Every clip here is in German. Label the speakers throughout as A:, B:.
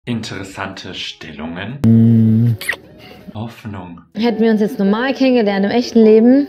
A: Interessante Stellungen. Hoffnung.
B: Hätten wir uns jetzt normal kennengelernt im echten Leben,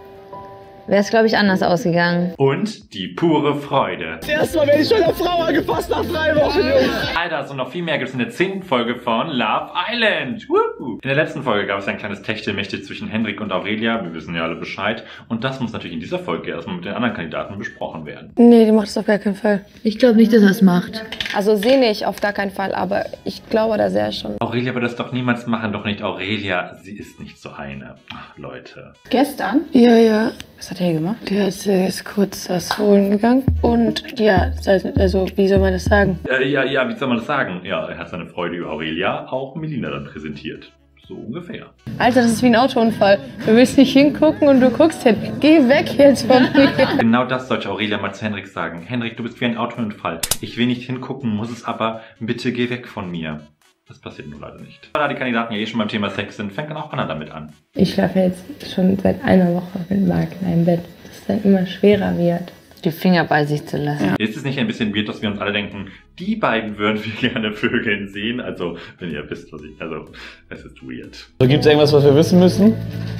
B: wäre es, glaube ich, anders ausgegangen.
A: Und die pure Freude.
C: Erstmal werde ich schon eine Frau angefasst nach 3 Wochen, Jungs.
A: Alter, so noch viel mehr gibt es in der 10. Folge von Love Island. Woo! In der letzten Folge gab es ein kleines Techtelmechtel zwischen Henrik und Aurelia. Wir wissen ja alle Bescheid. Und das muss natürlich in dieser Folge erstmal mit den anderen Kandidaten besprochen werden.
D: Nee, die macht es auf gar keinen Fall.
B: Ich glaube nicht, dass er es macht.
D: Also sie nicht, auf gar keinen Fall, aber ich glaube, dass er schon.
A: Aurelia wird das doch niemals machen, doch nicht Aurelia. Sie ist nicht so eine. Ach, Leute.
E: Gestern?
D: Ja.
E: Was hat er gemacht?
D: Der ist kurz das holen gegangen. Und ja, also wie soll man das sagen?
A: Ja, wie soll man das sagen? Ja, er hat seine Freude über Aurelia auch Melina dann präsentiert. So ungefähr.
D: Alter, das ist wie ein Autounfall. Du willst nicht hingucken und du guckst hin. Geh weg jetzt von mir.
A: Genau das sollte Aurelia mal zu Henrik sagen. Henrik, du bist wie ein Autounfall. Ich will nicht hingucken, muss es aber. Bitte geh weg von mir. Das passiert nur leider nicht. Da die Kandidaten ja eh schon beim Thema Sex sind, fängt dann auch Anna damit an.
D: Ich schlafe jetzt schon seit einer Woche mit Marc in einem Bett. Das dann immer schwerer wird.
B: Die Finger bei sich zu lassen.
A: Ja. Ist es nicht ein bisschen weird, dass wir uns alle denken, die beiden würden wir gerne vögeln sehen? Also, wenn ihr wisst, was ich... Also, es ist weird.
C: So, gibt's irgendwas, was wir wissen müssen?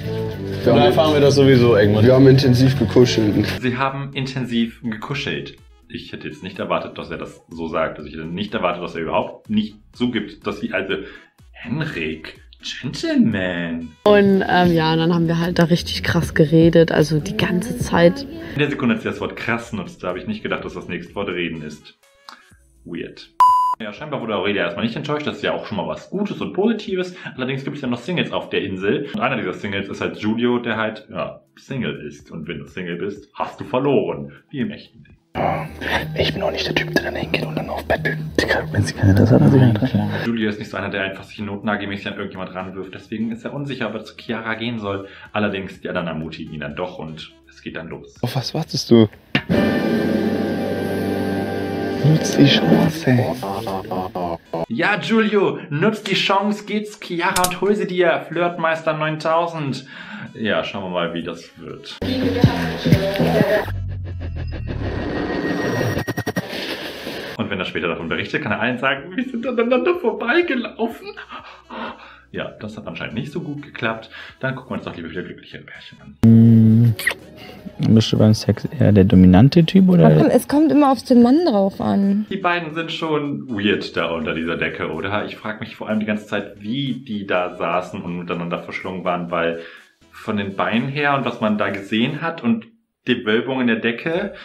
C: Oder erfahren wir das sowieso irgendwann?
F: Wir haben intensiv gekuschelt.
A: Sie haben intensiv gekuschelt. Ich hätte jetzt nicht erwartet, dass er das so sagt. Also ich hätte nicht erwartet, dass er überhaupt nicht zugibt, dass sie also... Henrik... Gentleman.
G: Und ja, dann haben wir halt da richtig krass geredet, also die ganze Zeit.
A: In der Sekunde, als sie das Wort krass nutzt, da habe ich nicht gedacht, dass das nächste Wort reden ist. Weird. Ja, scheinbar wurde Aurelia erstmal nicht enttäuscht, das ist ja auch schon mal was Gutes und Positives. Allerdings gibt es ja noch Singles auf der Insel. Und einer dieser Singles ist halt Julio, der halt, ja, Single ist. Und wenn du Single bist, hast du verloren. Wie im echten Leben.
C: Ich bin auch nicht der Typ, der dann hingeht und dann auf Bett. Wenn sie keine Interesse hat, dann sie keine Interesse.
A: Julio ist nicht so einer, der einfach sich notnagelmäßig an irgendjemand ranwirft. Deswegen ist er unsicher, ob er zu Chiara gehen soll. Allerdings, die anderen ermutigen ihn dann doch und es geht dann los.
F: Auf was wartest du? Nutz die Chance.
A: Ja, Julio, nutz die Chance, geht's Chiara und hol sie dir. Flirtmeister 9000. Ja, schauen wir mal, wie das wird. Und wenn er später davon berichtet, kann er allen sagen, wir sind aneinander vorbeigelaufen. Ja, das hat anscheinend nicht so gut geklappt. Dann gucken wir uns doch lieber wieder glücklichere Pärchen an.
H: Bist du beim Sex eher der dominante Typ oder?
D: Es kommt immer auf den Mann drauf an.
A: Die beiden sind schon weird da unter dieser Decke, oder? Ich frage mich vor allem die ganze Zeit, wie die da saßen und miteinander verschlungen waren, weil von den Beinen her und was man da gesehen hat und die Wölbung in der Decke,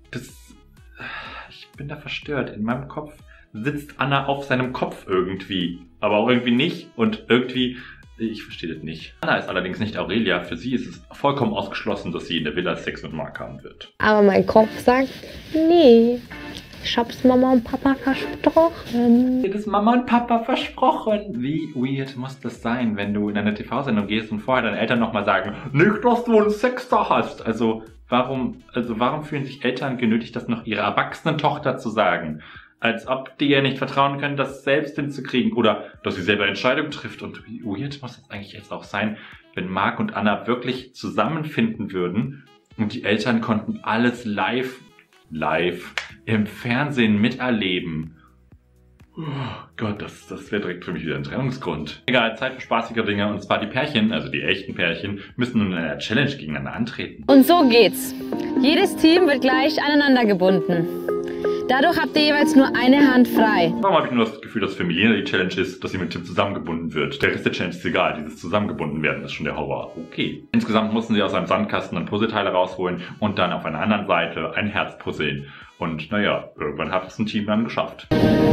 A: ich bin da verstört. In meinem Kopf sitzt Anna auf seinem Kopf irgendwie. Aber auch irgendwie nicht. Und irgendwie, ich verstehe das nicht. Anna ist allerdings nicht Aurelia. Für sie ist es vollkommen ausgeschlossen, dass sie in der Villa Sex mit Marc haben wird.
D: Aber mein Kopf sagt, nee. Ich hab's Mama und Papa versprochen.
A: Das Mama und Papa versprochen. Wie weird muss das sein, wenn du in eine TV-Sendung gehst und vorher deine Eltern nochmal sagen, nicht, dass du einen Sex da hast. Also warum fühlen sich Eltern genötigt, das noch ihrer erwachsenen Tochter zu sagen? Als ob die ja nicht vertrauen können, das selbst hinzukriegen. Oder dass sie selber Entscheidungen trifft. Und wie weird muss das eigentlich jetzt auch sein, wenn Marc und Anna wirklich zusammenfinden würden und die Eltern konnten alles live im Fernsehen miterleben. Oh Gott, das wäre direkt für mich wieder ein Trennungsgrund. Egal, Zeit für spaßige Dinge. Und zwar die Pärchen, also die echten Pärchen, müssen nun in einer Challenge gegeneinander antreten.
B: Und so geht's. Jedes Team wird gleich aneinander gebunden. Dadurch habt ihr jeweils nur eine Hand frei.
A: Warum habe ich nur das Gefühl, dass für Melina die Challenge ist, dass sie mit Tim zusammengebunden wird? Der Rest der Challenge ist egal, dieses zusammengebunden werden ist schon der Horror. Okay. Insgesamt mussten sie aus einem Sandkasten dann Puzzleteile rausholen und dann auf einer anderen Seite ein Herz puzzeln. Und naja, irgendwann hat es ein Team dann geschafft.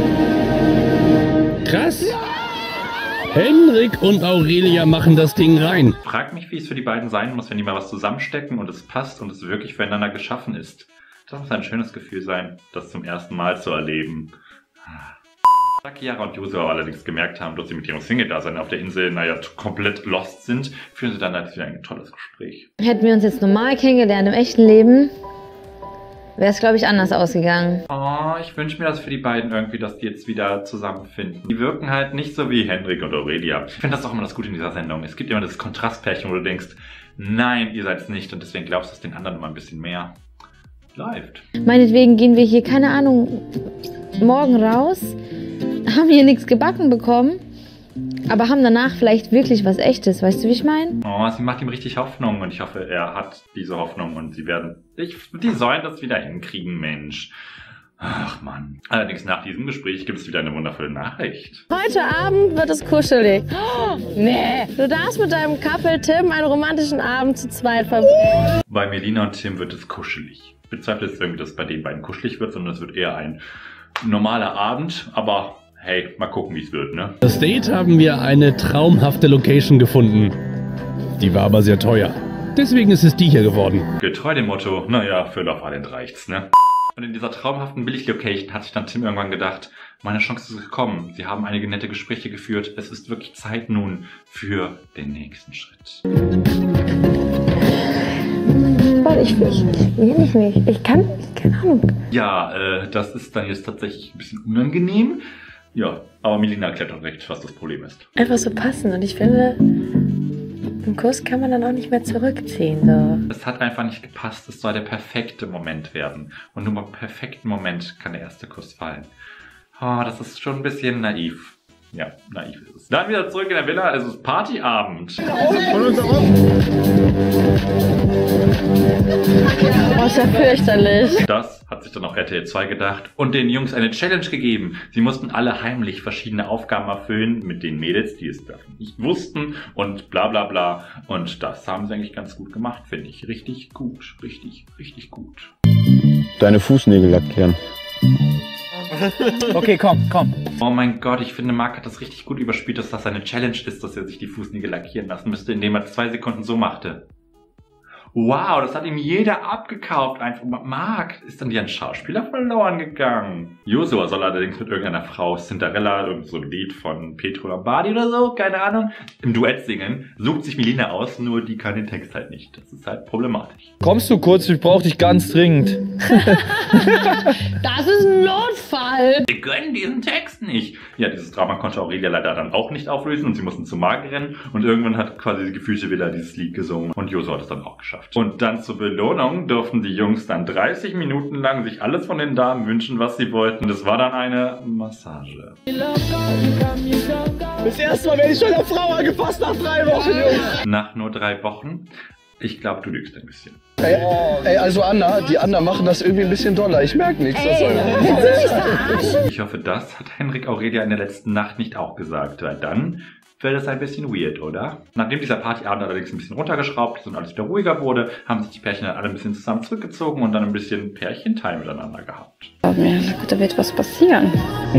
I: Krass! Henrik und Aurelia machen das Ding rein.
A: Frag mich, wie es für die beiden sein muss, wenn die mal was zusammenstecken und es passt und es wirklich füreinander geschaffen ist. Das muss ein schönes Gefühl sein, das zum ersten Mal zu erleben. Da Chiara und Joshua allerdings gemerkt haben, dass sie mit ihrem Single-Dasein auf der Insel, naja, komplett lost sind, führen sie dann halt wieder ein tolles Gespräch.
B: Hätten wir uns jetzt normal kennengelernt im echten Leben, wäre es, glaube ich, anders ausgegangen.
A: Oh, ich wünsche mir das für die beiden irgendwie, dass die jetzt wieder zusammenfinden. Die wirken halt nicht so wie Henrik und Aurelia. Ich finde das auch immer das Gute in dieser Sendung. Es gibt immer das Kontrastpärchen, wo du denkst, nein, ihr seid es nicht und deswegen glaubst du es den anderen immer ein bisschen mehr. Läuft.
B: Meinetwegen gehen wir hier, keine Ahnung, morgen raus, haben hier nichts gebacken bekommen, aber haben danach vielleicht wirklich was Echtes. Weißt du, wie ich meine?
A: Oh, sie macht ihm richtig Hoffnung und ich hoffe, er hat diese Hoffnung und die sollen das wieder hinkriegen, Mensch. Ach Mann. Allerdings nach diesem Gespräch gibt es wieder eine wundervolle Nachricht.
D: Heute Abend wird es kuschelig. Oh, nee. Du darfst mit deinem Couple Tim einen romantischen Abend zu zweit verbringen.
A: Bei Melina und Tim wird es kuschelig. Ich bezweifle jetzt irgendwie, dass es bei den beiden kuschelig wird, sondern es wird eher ein normaler Abend, aber hey, mal gucken, wie es wird, ne?
I: Das Date haben wir eine traumhafte Location gefunden. Die war aber sehr teuer. Deswegen ist es die hier geworden.
A: Getreu dem Motto, naja, für Love Island reicht's, ne? Und in dieser traumhaften Billig-Location hat sich dann Tim irgendwann gedacht, meine Chance ist gekommen. Sie haben einige nette Gespräche geführt. Es ist wirklich Zeit nun für den nächsten Schritt.
D: Ich will nicht. Ich kann nicht, keine Ahnung.
A: Ja, das ist dann jetzt tatsächlich ein bisschen unangenehm. Ja, aber Melina erklärt doch recht, was das Problem ist.
D: Einfach so passen und ich finde, einen Kuss kann man dann auch nicht mehr zurückziehen. So.
A: Es hat einfach nicht gepasst. Es soll der perfekte Moment werden. Und nur beim perfekten Moment kann der erste Kuss fallen. Oh, das ist schon ein bisschen naiv. Ja, naiv ist es. Dann wieder zurück in der Villa. Es ist Partyabend.
D: Oh, ist ja fürchterlich.
A: Das hat sich dann auch RTL 2 gedacht und den Jungs eine Challenge gegeben. Sie mussten alle heimlich verschiedene Aufgaben erfüllen mit den Mädels, die es davon nicht wussten und bla bla bla. Und das haben sie eigentlich ganz gut gemacht, finde ich. Richtig gut. Richtig, richtig gut.
F: Deine Fußnägel lackieren.
H: Okay, komm.
A: Oh mein Gott, ich finde, Marc hat das richtig gut überspielt, dass das eine Challenge ist, dass er sich die Fußnägel lackieren lassen müsste, indem er 2 Sekunden so machte. Wow, das hat ihm jeder abgekauft. Einfach, Marc, ist dann dir ein Schauspieler verloren gegangen? Josua soll allerdings mit irgendeiner Frau Cinderella, irgend so ein Lied von Pietro Lombardi oder so, keine Ahnung, im Duett singen. Sucht sich Melina aus, nur die kann den Text halt nicht. Das ist halt problematisch.
H: Kommst du kurz? Ich brauche dich ganz dringend.
D: Das ist ein Notfall.
A: Wir können diesen Text nicht. Ja, dieses Drama konnte Aurelia leider dann auch nicht auflösen und sie mussten zu Marc rennen. Und irgendwann hat quasi die gefühlte Villa dieses Lied gesungen und Josua hat es dann auch geschafft. Und dann zur Belohnung durften die Jungs dann 30 Minuten lang sich alles von den Damen wünschen, was sie wollten. Und es war dann eine Massage.
F: Das erste Mal werde ich schon eine Frau angefasst nach 3 Wochen, Jungs.
A: Nach nur 3 Wochen? Ich glaube, du lügst ein bisschen.
F: Ey, also Anna, die anderen machen das irgendwie ein bisschen doller. Ich merke nichts.
A: Ich hoffe, das hat Henrik Aurelia in der letzten Nacht nicht auch gesagt, weil dann wäre das ein bisschen weird, oder? Nachdem dieser Partyabend allerdings ein bisschen runtergeschraubt ist und alles wieder ruhiger wurde, haben sich die Pärchen dann alle ein bisschen zusammen zurückgezogen und dann ein bisschen Pärchenteil miteinander gehabt.
B: Na gut, da wird was passieren.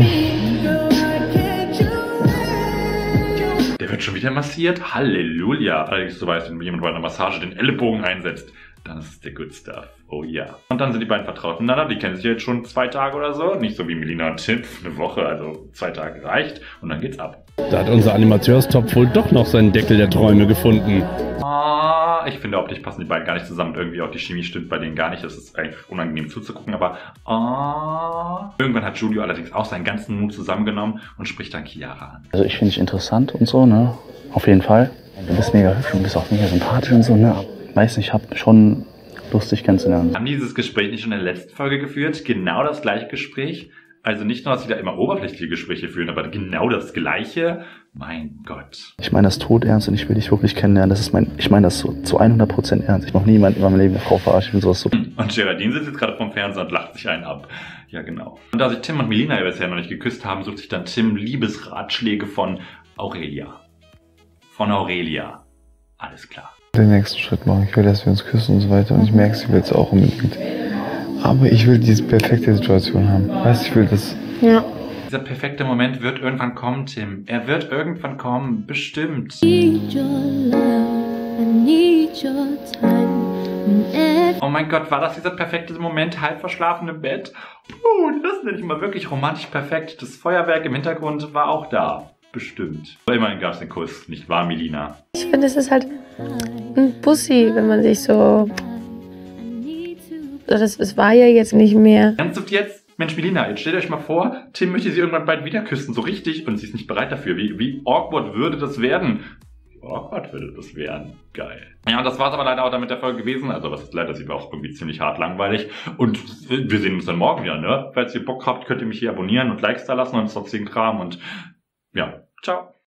A: Der wird schon wieder massiert? Halleluja! Allerdings, du weißt, wenn jemand bei einer Massage den Ellenbogen einsetzt, dann ist es der Good Stuff. Oh ja. Und dann sind die beiden vertraut miteinander. Die kennen sich jetzt schon 2 Tage oder so. Nicht so wie Melina und Tim, eine Woche, also 2 Tage reicht. Und dann geht's ab.
I: Da hat unser Animateurstopf wohl doch noch seinen Deckel der Träume gefunden.
A: Ich finde, optisch passen die beiden gar nicht zusammen. Und irgendwie auch die Chemie stimmt bei denen gar nicht. Das ist eigentlich unangenehm zuzugucken. Aber irgendwann hat Julio allerdings auch seinen ganzen Mut zusammengenommen und spricht dann Chiara an.
C: Also ich finde dich interessant und so, ne? Auf jeden Fall. Du bist mega hübsch und bist auch mega sympathisch und so, ne? Weiß nicht, ich hab schon Lust, dich kennenzulernen.
A: Haben dieses Gespräch nicht schon in der letzten Folge geführt? Genau das gleiche Gespräch? Also nicht nur, dass sie da immer oberflächliche Gespräche führen, aber genau das Gleiche? Mein Gott.
C: Ich meine das todernst und ich will dich wirklich kennenlernen. Das ist ich meine das so zu 100% ernst. Ich noch niemand in meinem Leben eine Frau verarscht. Ich will sowas so.
A: Und Geraldine sitzt jetzt gerade vom Fernseher und lacht sich einen ab. Ja, genau. Und da sich Tim und Melina ja bisher noch nicht geküsst haben, sucht sich dann Tim Liebesratschläge von Aurelia. Von Aurelia. Alles klar.
F: Den nächsten Schritt machen. Ich will, dass wir uns küssen und so weiter. Und ich merke, sie will es auch unbedingt. Aber ich will diese perfekte Situation haben. Weißt du, ich will das.
D: Ja.
A: Dieser perfekte Moment wird irgendwann kommen, Tim. Er wird irgendwann kommen. Bestimmt. Oh mein Gott, war das dieser perfekte Moment? Halb verschlafen im Bett? Das nenne ich mal wirklich romantisch perfekt. Das Feuerwerk im Hintergrund war auch da. Bestimmt. Aber immerhin gab es den Kuss, nicht wahr, Melina?
D: Ich finde, es ist halt ein Bussi, wenn man sich so... Es war ja jetzt nicht mehr...
A: Ernsthaft jetzt? Mensch, Melina, jetzt stellt euch mal vor, Tim möchte sie irgendwann bald wieder küssen, so richtig, und sie ist nicht bereit dafür. Wie awkward würde das werden? Gott, würde das werden. Geil. Ja, und das war's aber leider auch dann mit der Folge gewesen. Also, das ist leider, sie war auch irgendwie ziemlich hart langweilig. Und wir sehen uns dann morgen wieder, ne? Falls ihr Bock habt, könnt ihr mich hier abonnieren und Likes da lassen und sonstigen Kram. Und ja, ciao.